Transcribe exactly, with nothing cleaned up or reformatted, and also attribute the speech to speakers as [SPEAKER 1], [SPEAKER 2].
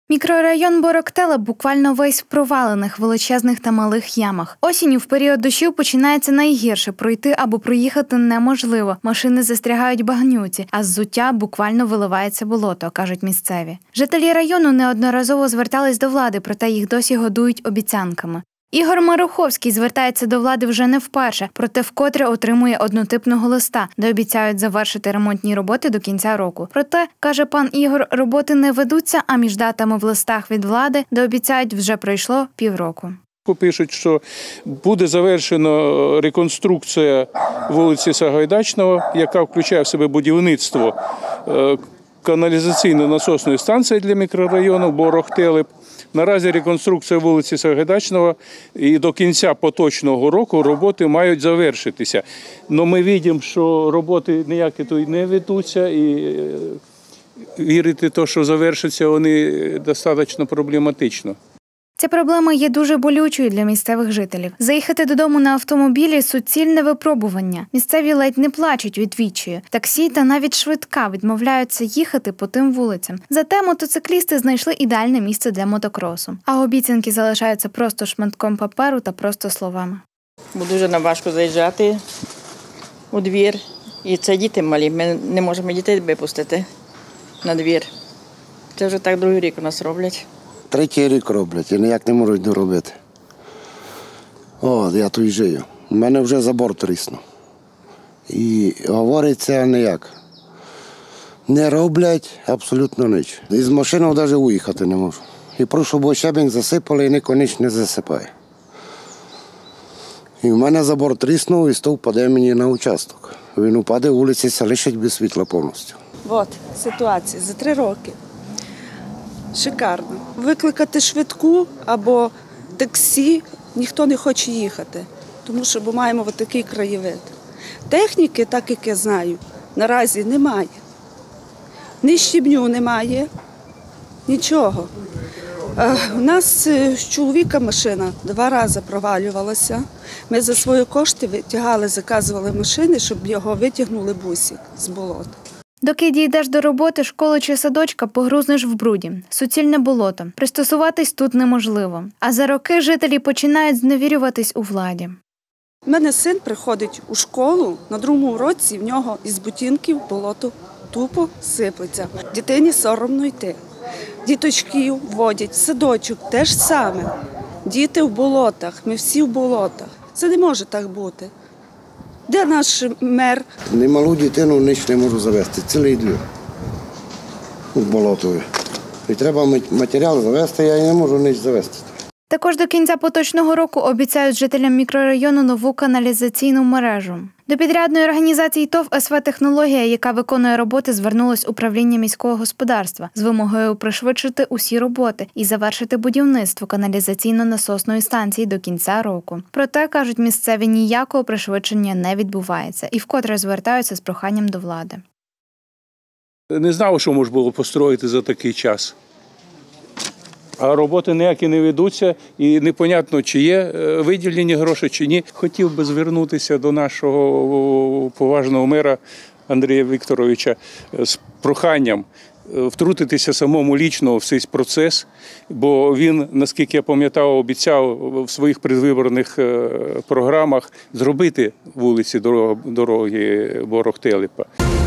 [SPEAKER 1] Мікрорайон Борок-Телеп буквально весь в провалених, величезних та малих ямах. Осінню в період дощів починається найгірше. Пройти або проїхати неможливо. Машини застрягають в багнюці, а з взуття буквально виливається болото, кажуть місцеві. Жителі району неодноразово звертались до влади, проте їх досі годують обіцянками. Ігор Маруховський звертається до влади вже не вперше, проте вкотре отримує однотипного листа, де обіцяють завершити ремонтні роботи до кінця року. Проте, каже пан Ігор, роботи не ведуться, а між датами в листах від влади, де обіцяють, вже пройшло півроку.
[SPEAKER 2] Пишуть, що буде завершена реконструкція вулиці Сагайдачного, яка включає в себе будівництво каналізаційно-насосної станції для мікрорайону Борок-Телеп. Наразі реконструкція вулиці Сагайдачного і до кінця поточного року роботи мають завершитися. Але ми бачимо, що роботи ніякі тут не ведуться і вірити в те, що завершаться вони достатньо проблематично.
[SPEAKER 1] Ця проблема є дуже болючою для місцевих жителів. Заїхати додому на автомобілі – суцільне випробування. Місцеві ледь не плачуть від відчаю. Таксі та навіть швидка відмовляються їхати по тим вулицям. Зате мотоциклісти знайшли ідеальне місце для мотокросу. А обіцянки залишаються просто шматком паперу та просто словами.
[SPEAKER 3] Бо дуже нам важко заїжджати у двір. І це діти малі. Ми не можемо дітей випустити на двір. Це вже так другий рік у нас роблять.
[SPEAKER 4] Третій рік роблять і ніяк не можуть доробити. О, я тут живу. У мене вже забор тріснув. І говориться ніяк. Не роблять абсолютно ніч. Із машини навіть уїхати не можу. І прошу, бо щебінь засипали і ніхто ніч не засипає. І в мене забор тріснув і стовп паде мені на участок. Він упаде, вулиці лишить без світла повністю.
[SPEAKER 5] От ситуація за три роки. Шикарно. Викликати швидку або таксі ніхто не хоче їхати, тому що бо маємо такий краєвид. Техніки, так як я знаю, наразі немає. Ні щебню немає, нічого. У нас з чоловіка машина два рази провалювалася. Ми за свої кошти витягали, заказували машини, щоб його витягнули бусик з болота.
[SPEAKER 1] Доки дійдеш до роботи, школи чи садочка, погрузнеш в бруді. Суцільне болото. Пристосуватись тут неможливо. А за роки жителі починають зневірюватись у владі.
[SPEAKER 5] У мене син приходить у школу, на другому уроці в нього із ботинків болото тупо сиплеться. Дитині соромно йти. Діточки водять в садочок, те ж саме. Діти в болотах, ми всі в болотах. Це не може так бути. Де наш мер?
[SPEAKER 4] Немалу дитину ніч не можу завести, цілий двір у болотові. І треба матеріал завести, я не можу ніч завести.
[SPEAKER 1] Також до кінця поточного року обіцяють жителям мікрорайону нову каналізаційну мережу. До підрядної організації ТОВ «ес ве Технологія», яка виконує роботи, звернулось управління міського господарства з вимогою пришвидшити усі роботи і завершити будівництво каналізаційно-насосної станції до кінця року. Проте, кажуть місцеві, ніякого пришвидшення не відбувається і вкотре звертаються з проханням до влади.
[SPEAKER 2] Не знав, що можна було построїти за такий час. А роботи ніякі не ведуться і непонятно, чи є виділені гроші, чи ні. Хотів би звернутися до нашого поважного мера Андрія Вікторовича з проханням втрутитися самому лічно в цей процес, бо він, наскільки я пам'ятав, обіцяв в своїх передвиборних програмах зробити вулиці дороги Борок-Телепа.